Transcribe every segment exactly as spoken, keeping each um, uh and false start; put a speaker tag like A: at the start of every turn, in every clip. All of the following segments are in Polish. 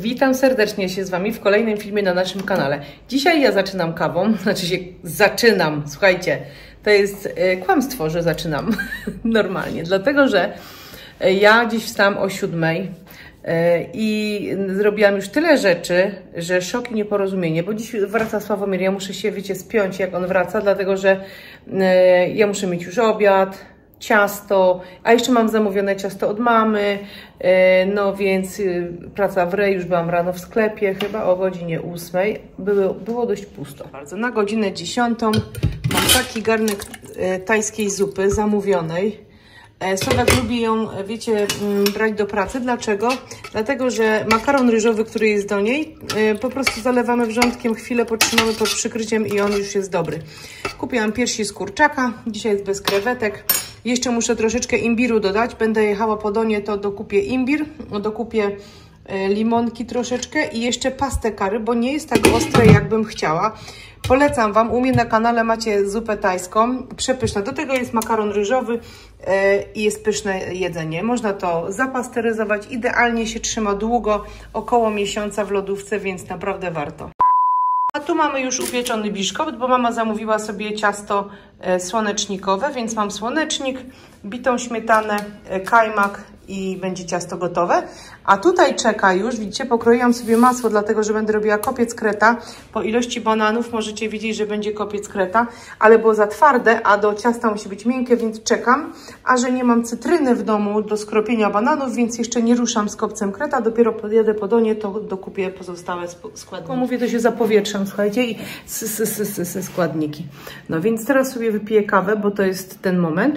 A: Witam serdecznie się z Wami w kolejnym filmie na naszym kanale. Dzisiaj ja zaczynam kawą, znaczy się zaczynam, słuchajcie, to jest y, kłamstwo, że zaczynam normalnie, dlatego że ja dziś wstałam o siódmej y, i zrobiłam już tyle rzeczy, że szok i nieporozumienie, bo dziś wraca Sławomir, ja muszę się, wiecie, spiąć jak on wraca, dlatego że y, ja muszę mieć już obiad, ciasto, a jeszcze mam zamówione ciasto od mamy, no więc praca w rej, już byłam rano w sklepie, chyba o godzinie ósmej, było, było dość pusto. Bardzo. Na godzinę dziesiątą mam taki garnek tajskiej zupy zamówionej. Sławek lubi ją, wiecie, brać do pracy. Dlaczego? Dlatego, że makaron ryżowy, który jest do niej, po prostu zalewamy wrzątkiem, chwilę potrzymamy pod przykryciem i on już jest dobry. Kupiłam piersi z kurczaka, dzisiaj jest bez krewetek. Jeszcze muszę troszeczkę imbiru dodać, będę jechała po Donie, to dokupię imbir, dokupię limonki troszeczkę i jeszcze pastę curry, bo nie jest tak ostre, jakbym chciała. Polecam Wam, u mnie na kanale macie zupę tajską, przepyszna. Do tego jest makaron ryżowy i jest pyszne jedzenie. Można to zapasteryzować, idealnie się trzyma długo, około miesiąca w lodówce, więc naprawdę warto. A tu mamy już upieczony biszkopt, bo mama zamówiła sobie ciasto słonecznikowe, więc mam słonecznik, bitą śmietanę, kajmak i będzie ciasto gotowe. A tutaj czeka już, widzicie, pokroiłam sobie masło, dlatego że będę robiła kopiec kreta. Po ilości bananów możecie widzieć, że będzie kopiec kreta, ale było za twarde, a do ciasta musi być miękkie, więc czekam. A że nie mam cytryny w domu do skropienia bananów, więc jeszcze nie ruszam z kopcem kreta. Dopiero podjadę po Donie, to dokupię pozostałe składniki. Mówię, to się zapowietrzam, słuchajcie, i składniki. No więc teraz sobie wypiję kawę, bo to jest ten moment.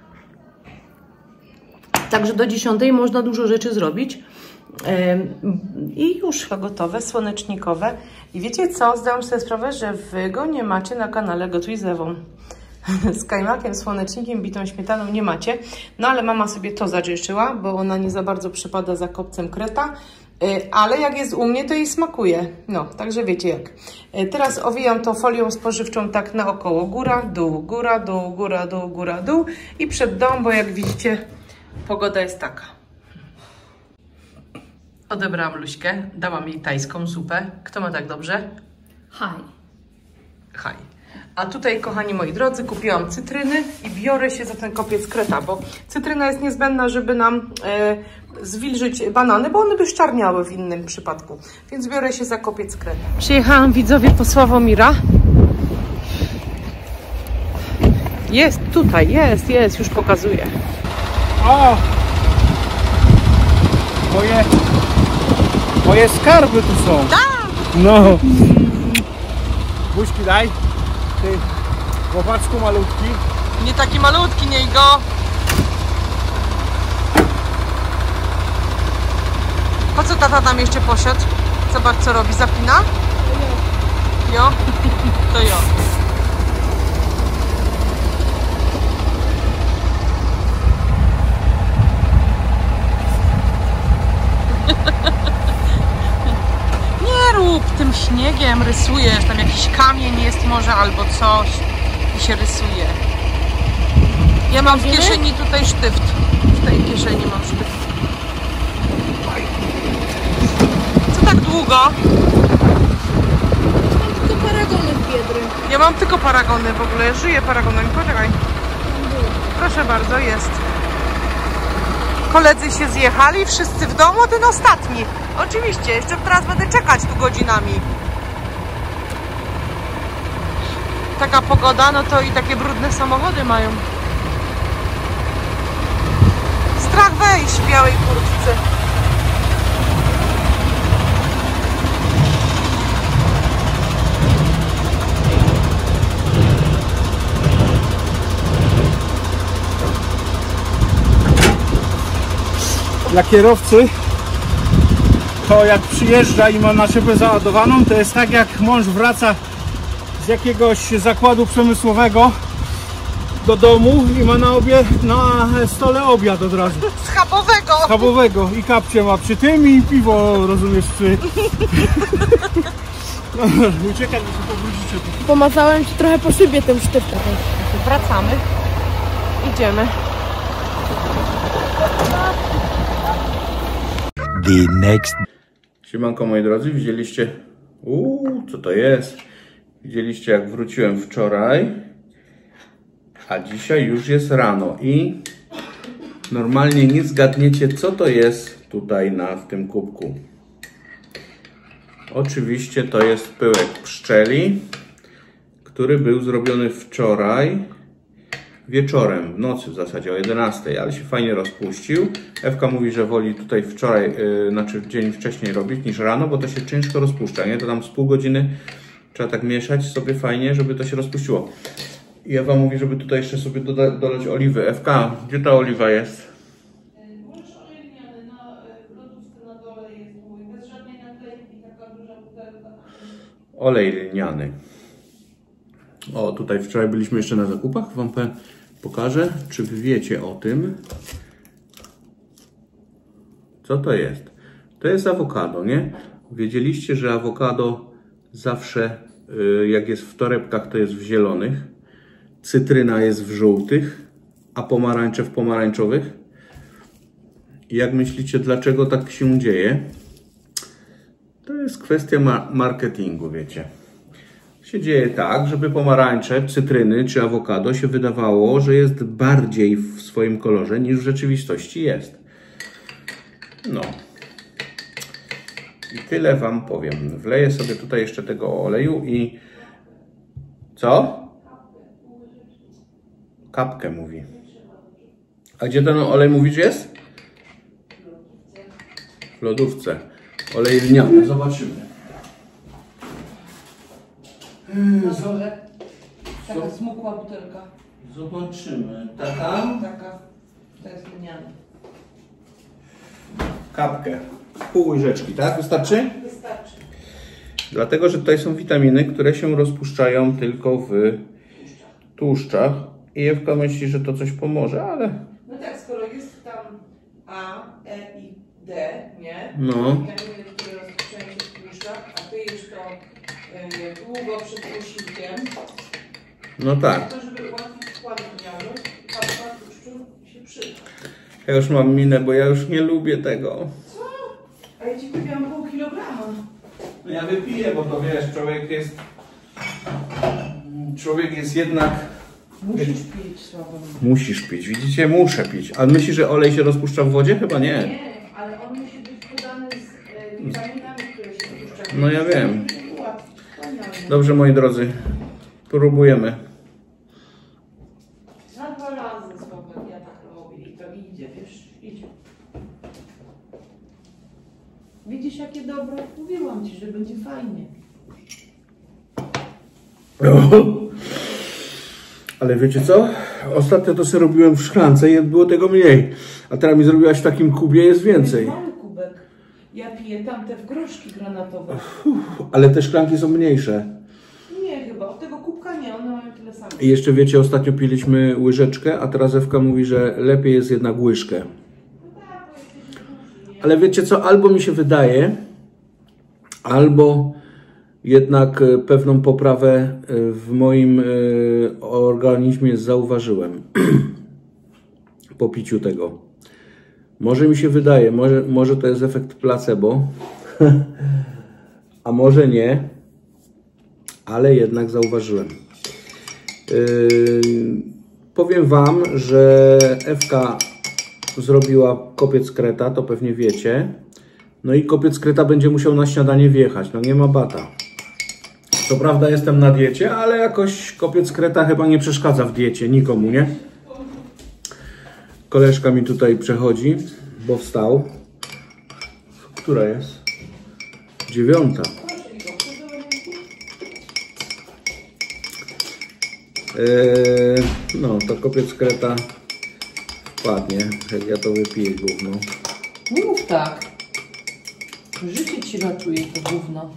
A: Także do dziesiątej można dużo rzeczy zrobić. I już to gotowe, słonecznikowe. I wiecie co? Zdałam sobie sprawę, że Wy go nie macie na kanale Gotuj z Ewą. Z kajmakiem, słonecznikiem, bitą śmietaną nie macie. No ale mama sobie to zażyczyła, bo ona nie za bardzo przypada za kopcem kreta. Ale jak jest u mnie, to jej smakuje. No, także wiecie jak. Teraz owijam to folią spożywczą tak naokoło. Góra, dół, góra, dół, góra, dół, góra, dół. I przed dom, bo jak widzicie, pogoda jest taka. Odebrałam Luśkę, dałam jej tajską zupę. Kto ma tak dobrze?
B: Haj.
A: Haj. A tutaj, kochani moi drodzy, kupiłam cytryny i biorę się za ten kopiec kreta, bo cytryna jest niezbędna, żeby nam e, zwilżyć banany, bo one by szczarniały w innym przypadku. Więc biorę się za kopiec kreta. Przyjechałam, widzowie, po Sławomira. Jest tutaj, jest, jest, już pokazuję.
C: O! Moje, moje skarby tu są.
A: Tak!
C: No. Buźki daj. Ty, chłopaczku malutki.
A: Nie taki malutki, nie go. Po co tata tam jeszcze poszedł? Zobacz, co robi. Zapina? Jo. To jo. Nie rób tym śniegiem, rysujesz, tam jakiś kamień jest może albo coś i się rysuje. Ja mam w kieszeni tutaj sztyft. W tej kieszeni mam sztyft. Co tak długo?
B: Mam tylko paragony w biedry.
A: Ja mam tylko paragony w ogóle, żyję paragonami, poczekaj. Proszę bardzo, jest. Koledzy się zjechali, wszyscy w domu, ten ostatni. Oczywiście, jeszcze teraz będę czekać tu godzinami. Taka pogoda, no to i takie brudne samochody mają. Strach wejść w białej kurtce.
C: Dla kierowcy to jak przyjeżdża i ma naszepę załadowaną, to jest tak jak mąż wraca z jakiegoś zakładu przemysłowego do domu i ma na, obie, na stole obiad od razu.
A: Schabowego!
C: Schabowego i kapcie ma przy tym i piwo, rozumiesz, przy... No, uciekać, bo się powrócicie.
B: Pomazałem ci trochę po szybie tym sztyftem.
A: Wracamy. Idziemy.
D: The next...
C: Siemanko moi drodzy, widzieliście, uuu, co to jest? Widzieliście jak wróciłem wczoraj, a dzisiaj już jest rano i normalnie nie zgadniecie co to jest tutaj na w tym kubku. Oczywiście to jest pyłek pszczeli, który był zrobiony wczoraj wieczorem, w nocy w zasadzie o jedenastej, ale się fajnie rozpuścił. Ewka mówi, że woli tutaj wczoraj, yy, znaczy dzień wcześniej robić niż rano, bo to się ciężko rozpuszcza, nie? To tam z pół godziny trzeba tak mieszać sobie fajnie, żeby to się rozpuściło. I Ewa mówi, żeby tutaj jeszcze sobie doda dodać oliwy. Ewka, gdzie ta oliwa jest?
A: Łyż olej lniany na lodówce na dole jest mój, bez żadnej naklejki, taka duża butelka.
C: Olej lniany. O, tutaj wczoraj byliśmy jeszcze na zakupach. Wam pokażę, czy wy wiecie o tym. Co to jest? To jest awokado, nie? Wiedzieliście, że awokado zawsze, jak jest w torebkach, to jest w zielonych. Cytryna jest w żółtych, a pomarańcze w pomarańczowych. I jak myślicie, dlaczego tak się dzieje? To jest kwestia ma marketingu, wiecie. Się dzieje tak, żeby pomarańcze, cytryny czy awokado się wydawało, że jest bardziej w swoim kolorze niż w rzeczywistości jest. No. I tyle wam powiem. Wleję sobie tutaj jeszcze tego oleju i... Co? Kapkę mówi. A gdzie ten olej mówisz jest? W lodówce. Olej lniany. Zobaczymy.
A: Na dole taka smukła butelka.
C: Zobaczymy. Taka?
A: Taka, to jest lniana.
C: Kapkę. Pół łyżeczki, tak? Wystarczy?
A: Wystarczy.
C: Dlatego, że tutaj są witaminy, które się rozpuszczają tylko w tłuszczach. I Ewka myśli, że to coś pomoże, ale...
A: No tak, skoro jest tam A, E i D, nie?
C: No.
A: Witaminy, które rozpuszczają się w tłuszczach, a ty jesz to y, długo przed posiłkiem.
C: No tak.
A: To, żeby ułatwić wchłanialność, kapka tłuszczu się przyda.
C: Ja już mam minę, bo ja już nie lubię tego.
A: Co? A ja ci kupiłam pół kilograma.
C: No ja wypiję, bo to wiesz, człowiek jest... Człowiek jest jednak...
A: Musisz pić, Sławomir.
C: Musisz pić, widzicie? Muszę pić. A myślisz, że olej się rozpuszcza w wodzie? Chyba nie.
A: Nie, ale on musi być podany z e, witaminami, które się rozpuszczają.
C: No ja wiem.
A: Wspaniale.
C: Dobrze, moi drodzy. Próbujemy.
A: Na dwa razy, Sławek, ja tak robię i to idzie, wiesz, idzie. Widzisz, jakie dobre? Mówiłam ci, że będzie fajnie.
C: Ale wiecie co? Ostatnio to sobie robiłem w szklance i było tego mniej. A teraz mi zrobiłaś w takim kubie, jest więcej.
A: To jest mały kubek. Ja piję tamte w groszki granatowe.
C: Uff, ale te szklanki są mniejsze.
A: Nie chyba, od tego kubka nie, one mają tyle samo.
C: I jeszcze wiecie, ostatnio piliśmy łyżeczkę, a teraz Ewka mówi, że lepiej jest jednak łyżkę.
A: No tak, bo jesteś duży, nie?
C: Ale wiecie co? Albo mi się wydaje, albo jednak pewną poprawę w moim organizmie zauważyłem po piciu tego. Może mi się wydaje, może, może to jest efekt placebo, a może nie, ale jednak zauważyłem. Yy, powiem wam, że Ewka zrobiła kopiec kreta, to pewnie wiecie. No i kopiec kreta będzie musiał na śniadanie wjechać, no nie ma bata. Co prawda jestem na diecie, ale jakoś kopiec kreta chyba nie przeszkadza w diecie nikomu, nie? Koleżka mi tutaj przechodzi, bo wstał. Która jest? Dziewiąta. Eee, no, to kopiec kreta wpadnie, jak ja to wypiję gówno.
A: Nie mów tak. Życie ci ratuje to gówno.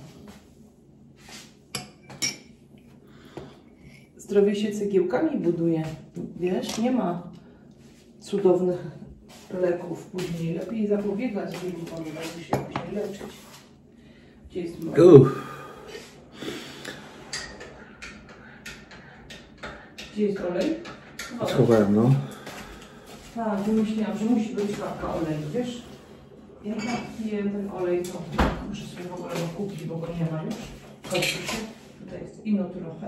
A: Zdrowie się cegiełkami buduje. Wiesz, nie ma cudownych leków później. Lepiej zapobiegać wielu chorobom, niż się później leczyć. Gdzie jest moja?
C: Uff.
A: Gdzie jest olej? No.
C: Schowałem, no.
A: Tak, myślałam, że musi być kapka oleju, wiesz? Ja tak piję ten olej, to Muszę sobie w ogóle go kupić, bo go nie ma już. Chodźcie, tutaj jest ino trochę.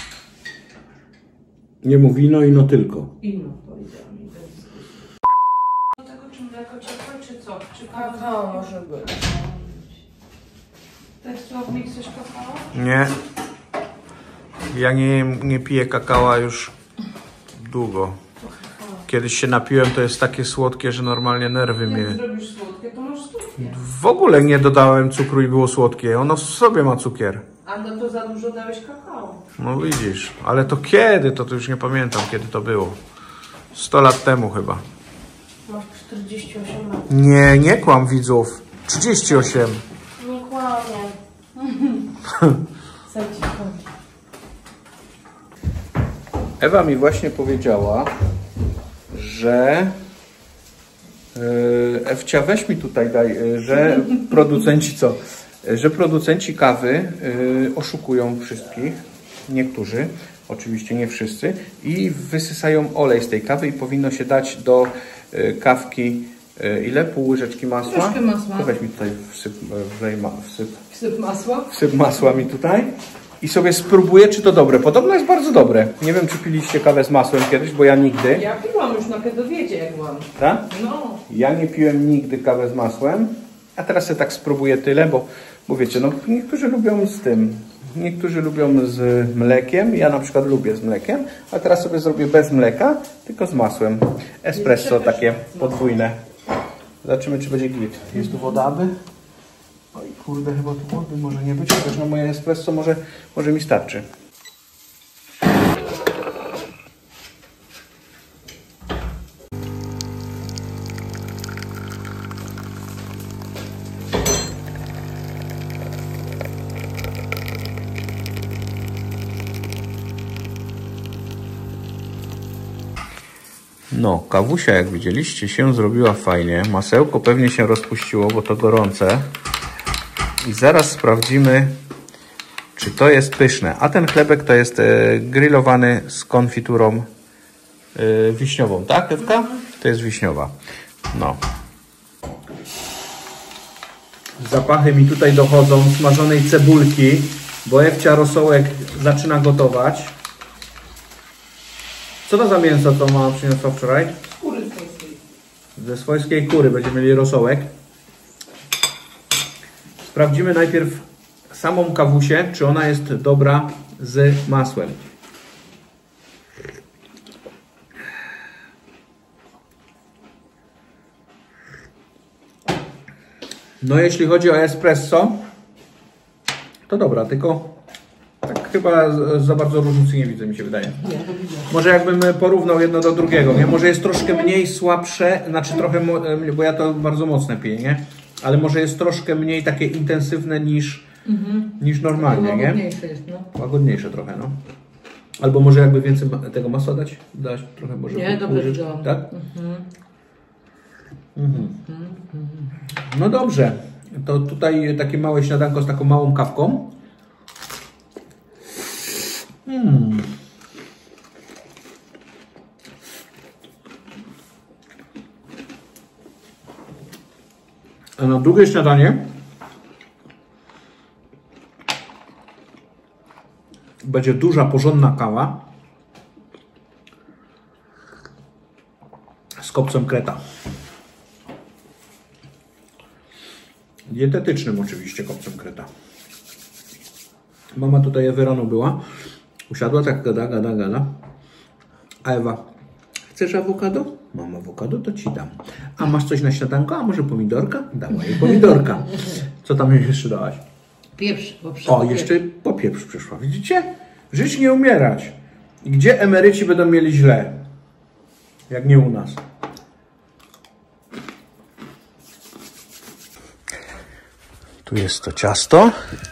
C: Nie mów ino, ino tylko.
A: Ino, powiedziałam. Do tego czy mleko ciepłe, czy co? Czy kakao może być? Też Sławnik chcesz kakao?
C: Nie. Ja nie, nie piję kakała już długo. Kiedyś się napiłem, to jest takie słodkie, że normalnie nerwy mnie...
A: Jak zrobisz słodkie, to masz słodkie.
C: W ogóle nie dodałem cukru i było słodkie. Ono w sobie ma cukier.
A: A no to za dużo dałeś kakao.
C: No widzisz. Ale to kiedy? To, to już nie pamiętam, kiedy to było. sto lat temu chyba.
A: Masz czterdzieści osiem lat.
C: Nie, nie kłam widzów. trzydzieści osiem.
A: Nie kłamie.
C: Ewa mi właśnie powiedziała, że yy, Ewcia, weź mi tutaj daj, yy, że producenci co? Że producenci kawy yy, oszukują wszystkich, niektórzy, oczywiście nie wszyscy, i wysysają olej z tej kawy i powinno się dać do yy, kawki yy, ile? Pół łyżeczki masła?
A: Troszkę masła.
C: To weź mi tutaj wsyp, wlej ma, wsyp.
A: Wsyp masła?
C: Wsyp masła mi tutaj i sobie spróbuję, czy to dobre. Podobno jest bardzo dobre. Nie wiem, czy piliście kawę z masłem kiedyś, bo ja nigdy.
A: Ja piłam już na kedowiecie, jak byłam.
C: Tak?
A: No.
C: Ja nie piłem nigdy kawę z masłem, a teraz sobie tak spróbuję tyle, bo, bo wiecie, no niektórzy lubią z tym, niektórzy lubią z mlekiem, ja na przykład lubię z mlekiem, a teraz sobie zrobię bez mleka, tylko z masłem. Espresso takie podwójne. Zobaczymy, czy będzie git. Jest tu woda, aby? Oj kurde, chyba tu wody może nie być, chociaż na moje espresso może, może mi starczy. No, kawusia, jak widzieliście, się zrobiła fajnie. Masełko pewnie się rozpuściło, bo to gorące. I zaraz sprawdzimy, czy to jest pyszne. A ten chlebek to jest e, grillowany z konfiturą e, wiśniową, tak, Ewka? To jest wiśniowa. No. Zapachy mi tutaj dochodzą smażonej cebulki, bo Ewcia rosołek zaczyna gotować. Co to za mięso, to mama przyniosła wczoraj?
A: Z kury swojskiej.
C: Ze swojskiej kury będziemy mieli rosołek. Sprawdzimy najpierw samą kawusię, czy ona jest dobra z masłem. No jeśli chodzi o espresso, to dobra, tylko tak chyba za bardzo różnicy nie widzę, mi się wydaje.
A: Nie, to widzę.
C: Może jakbym porównał jedno do drugiego, nie? Może jest troszkę mniej słabsze, znaczy trochę, bo ja to bardzo mocne piję, nie? Ale może jest troszkę mniej takie intensywne niż, mhm. niż normalnie, nie?
A: Łagodniejsze jest, no.
C: Łagodniejsze trochę, no. Albo może jakby więcej tego masła dać? Dać trochę może.
A: Nie, dobrze
C: użyć,
A: wziąłam.
C: tak?
A: Mhm.
C: Mhm. No dobrze. To tutaj takie małe śniadanko z taką małą kawką. Hmm. A na drugie śniadanie będzie duża, porządna kawa z kopcem kreta. Dietetycznym oczywiście kopcem kreta. Mama tutaj Ewy rano była. Usiadła, tak gada, gada, gada. A Ewa, chcesz awokado? Mam awokado, to ci dam. A masz coś na śniadanko? A może pomidorka? Dała jej pomidorka. Co tam jeszcze dałaś?
A: Pieprz, bo
C: O, jeszcze po pieprz przyszła. Widzicie? Żyć, nie umierać. I gdzie emeryci będą mieli źle? Jak nie u nas. Tu jest to ciasto.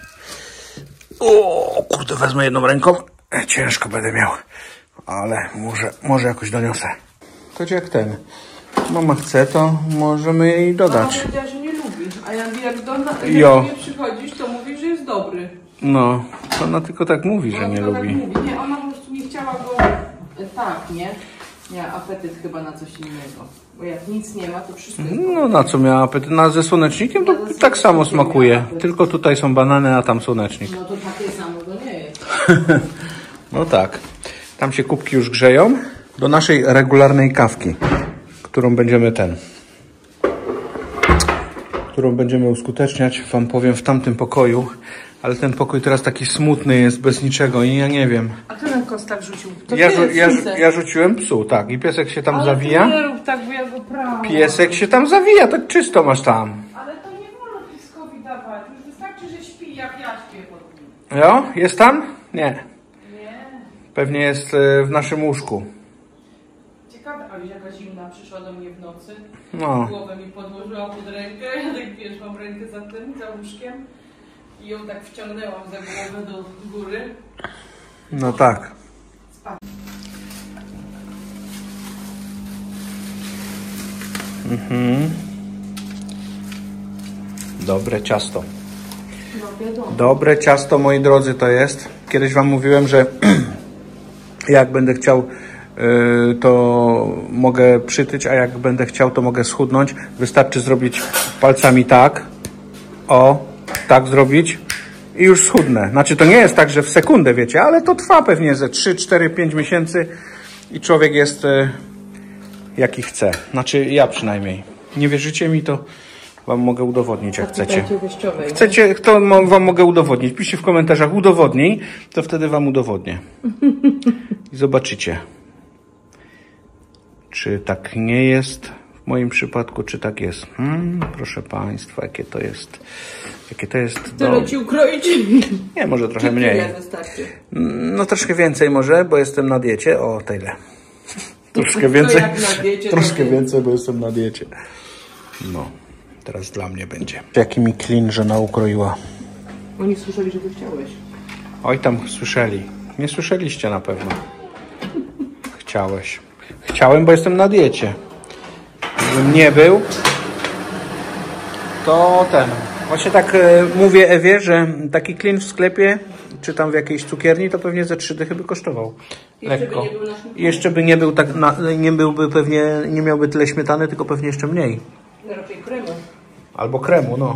C: O, kurde, wezmę jedną ręką. Ciężko będę miał, ale może, może jakoś doniosę. To jak ten. Mama chce, to możemy jej dodać.
A: Mama powiedziała, że nie lubi, a ja mówię, jak do jak
C: Jo.
A: do mnie przychodzisz, to mówi, że jest dobry.
C: No, to ona tylko tak mówi, że nie
A: Ona
C: lubi.
A: Tak mówi. Nie, ona po prostu nie chciała go... Tak, nie? Miała apetyt chyba na coś innego. Bo jak nic nie ma, to wszystko jest
C: No na co miała apetyt? Na ze słonecznikiem to tak samo smakuje. Tylko tutaj są banany, a tam słonecznik.
A: No to takie samo to nie jest.
C: No tak. Tam się kubki już grzeją. Do naszej regularnej kawki, którą będziemy ten... którą będziemy uskuteczniać, wam powiem, w tamtym pokoju. Ale ten pokój teraz taki smutny jest, bez niczego i ja nie wiem.
A: A kto ten kostak rzucił? To
C: Ja,
A: ty,
C: rzu ja,
A: Suze.
C: ja rzuciłem psu, tak. I piesek się tam
A: Ale
C: zawija.
A: ty nie rób tak, bo ja go prawo.
C: Piesek się tam zawija, tak czysto masz tam.
A: Ale to nie wolno pieskowi dawać. Już wystarczy, że śpi, jak ja śpię pod nim.
C: Jo? Jest tam? Nie.
A: Nie.
C: Pewnie jest e, w naszym łóżku.
A: Ciekawe, a jaka zimna przyszła do mnie w nocy.
C: No.
A: Głowę mi podłożyła pod rękę. Ja tak wiesz, mam rękę za tym, za łóżkiem. I ją tak wciągnęłam za głowę do góry.
C: No tak. Mhm. Dobre ciasto.
A: No wiadomo.
C: Dobre ciasto, moi drodzy, to jest. Kiedyś wam mówiłem, że jak będę chciał, yy, to mogę przytyć, a jak będę chciał, to mogę schudnąć. Wystarczy zrobić palcami tak. O, tak zrobić. I już schudnę. Znaczy to nie jest tak, że w sekundę, wiecie, ale to trwa pewnie ze trzy, cztery, pięć miesięcy i człowiek jest y, jaki chce. Znaczy ja przynajmniej. Nie wierzycie mi, to wam mogę udowodnić, jak chcecie. Chcecie, to wam mogę udowodnić. Piszcie w komentarzach udowodnij, to wtedy wam udowodnię. I zobaczycie, czy tak nie jest w moim przypadku, czy tak jest. Hmm, proszę państwa, jakie to jest. Jakie to jest.
A: Tyle
C: Do...
A: ci ukroić?
C: Nie, może trochę mniej.
A: Ile wystarczy?
C: No troszkę więcej może, bo jestem na diecie. O, tyle. Troszkę więcej.
A: jak na diecie,
C: Troszkę
A: to
C: więcej, bo jestem na diecie. No, teraz dla mnie będzie. Jaki mi klin, że naukroiła.
A: Oni słyszeli, że ty chciałeś.
C: Oj, tam słyszeli. Nie słyszeliście na pewno. Chciałeś. Chciałem, bo jestem na diecie. Gdybym nie był, to ten. Właśnie tak e, mówię Ewie, że taki klin w sklepie, czy tam w jakiejś cukierni, to pewnie ze trzy dychy by kosztował. Lekko. I jeszcze by nie był tak, na, nie byłby pewnie, nie miałby tyle śmietany, tylko pewnie jeszcze mniej.
A: Raczej kremu.
C: Albo kremu, no.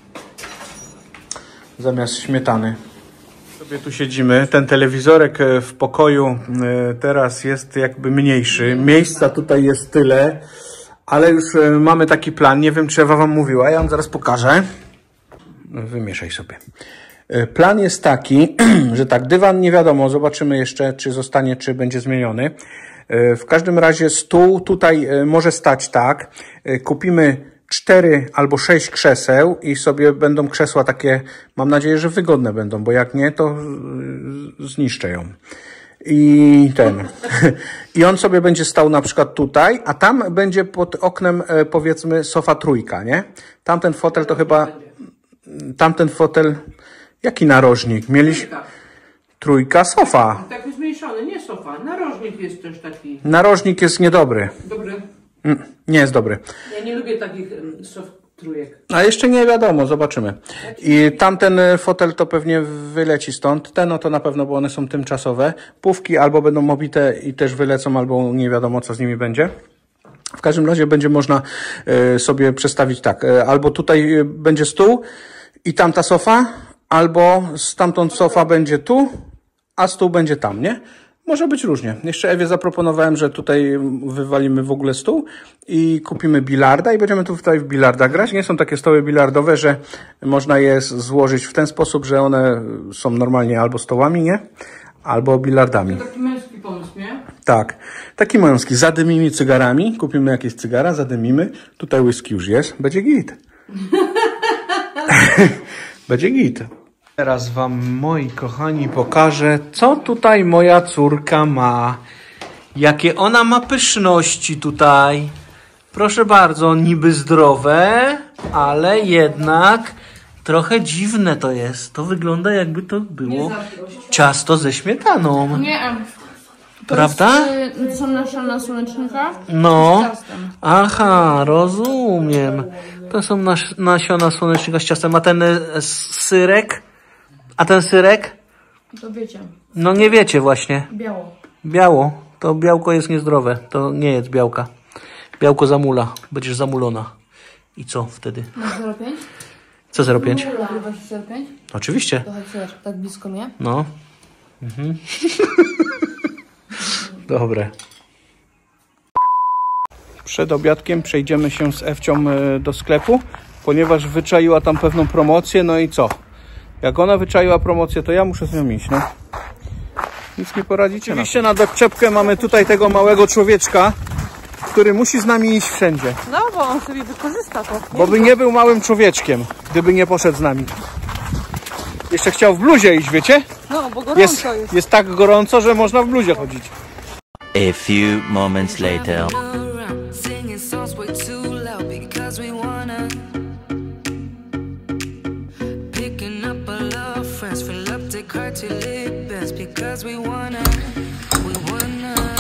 C: Zamiast śmietany. Sobie tu siedzimy. Ten telewizorek w pokoju teraz jest jakby mniejszy. Miejsca tutaj jest tyle, ale już mamy taki plan. Nie wiem, czy Ewa wam mówiła. Ja wam zaraz pokażę. Wymieszaj sobie. Plan jest taki, że tak, dywan nie wiadomo. Zobaczymy jeszcze, czy zostanie, czy będzie zmieniony. W każdym razie stół tutaj może stać tak. Kupimy cztery albo sześć krzeseł i sobie będą krzesła takie, mam nadzieję, że wygodne będą, bo jak nie, to zniszczę ją. I ten. I on sobie będzie stał na przykład tutaj, a tam będzie pod oknem, powiedzmy, sofa trójka, nie? Tamten fotel to chyba... Tamten fotel... Jaki narożnik? Mieliśmy... Trójka, sofa.
A: Taki zmniejszony, nie sofa. Narożnik jest też taki.
C: Narożnik jest niedobry.
A: Dobry.
C: Mm, nie jest dobry.
A: Ja nie lubię takich um, sof trójek.
C: A jeszcze nie wiadomo, zobaczymy. I tamten fotel to pewnie wyleci stąd. Te no to na pewno, bo one są tymczasowe. Pówki albo będą mobite i też wylecą, albo nie wiadomo, co z nimi będzie. W każdym razie będzie można y, sobie przestawić tak. Y, albo tutaj y, będzie stół i tamta sofa, albo stamtąd sofa będzie tu, a stół będzie tam, nie? Może być różnie. Jeszcze Ewie zaproponowałem, że tutaj wywalimy w ogóle stół i kupimy bilarda i będziemy tu tutaj w bilarda grać. Nie są takie stoły bilardowe, że można je złożyć w ten sposób, że one są normalnie albo stołami, nie? Albo bilardami.
A: To taki męski pomysł, nie?
C: Tak. Taki męski. Zadymimy cygarami. Kupimy jakieś cygara, zadymimy. Tutaj whisky już jest. Będzie git. Będzie git. Teraz wam, moi kochani, pokażę, co tutaj moja córka ma. Jakie ona ma pyszności tutaj. Proszę bardzo, niby zdrowe, ale jednak trochę dziwne to jest. To wygląda, jakby to było ciasto ze śmietaną.
B: Nie, to
C: Prawda?
B: Jest, y, to są nasiona słonecznika.
C: No.
B: Z ciastem.
C: Aha, rozumiem. To są nas nasiona słonecznika z ciastem. A ten y, syrek? A ten syrek?
B: To wiecie.
C: No nie wiecie właśnie.
B: Biało.
C: Biało. To białko jest niezdrowe. To nie jest białka.
D: Białko zamula. Będziesz zamulona. I co wtedy?
B: Na zero pięć?
D: Co zero pięć?
B: Nagrywasz zero pięć?
D: Oczywiście.
B: To chodź, tak blisko mnie.
D: No. Mhm. Dobre.
C: Przed obiadkiem przejdziemy się z Ewcią do sklepu, ponieważ wyczaiła tam pewną promocję, no i co? Jak ona wyczaiła promocję, to ja muszę z nią iść, no. Nic nie poradzicie. Oczywiście na doczepkę mamy tutaj tego małego człowieczka, który musi z nami iść wszędzie.
A: No, bo on sobie wykorzysta to.
C: Bo by nie był małym człowieczkiem, gdyby nie poszedł z nami. Jeszcze chciał w bluzie iść, wiecie?
A: No, bo gorąco
C: Jest,
A: jest.
C: jest tak gorąco, że można w bluzie chodzić.
E: A few moments later.
F: Because we wanna, we wanna